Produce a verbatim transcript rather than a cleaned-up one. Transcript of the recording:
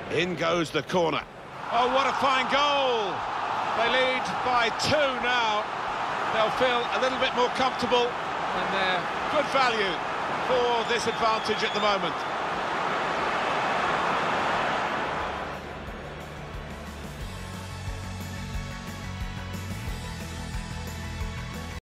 In goes the corner. Oh, what a fine goal! They lead by two now. They'll feel a little bit more comfortable, and they're good value for this advantage at the moment.